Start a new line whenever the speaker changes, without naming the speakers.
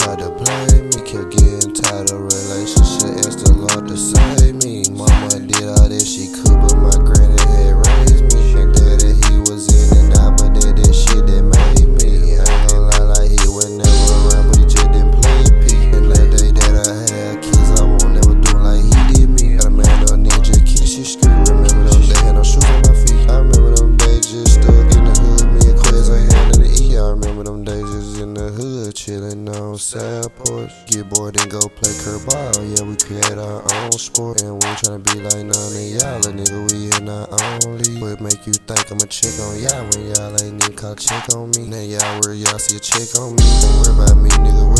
tried to play me, kept getting tired of relationship, asked the Lord to save me. Mama did all that she could, but my granny had raised me. And daddy, he was in and out, but that shit that made me. I ain't gon' lie, like he was never around, but he just didn't play a P. And that day that I had kids, I won't never do like he did me. Got a man up ninja kid, she screw. Remember them days, had no shoes on my feet. I remember them days just stuck in the hood, me and Quez ain't had nothing to eat. I remember them days just in the hood, chillin' on side porch. Get bored and go play curveball, yeah, we create our own sport. And we ain't tryna be like none of y'all, a nigga, we in our own league. What make you think I'ma check on y'all when y'all ain't even call check on me? Now y'all worry, y'all see a check on me. Don't worry about me, nigga.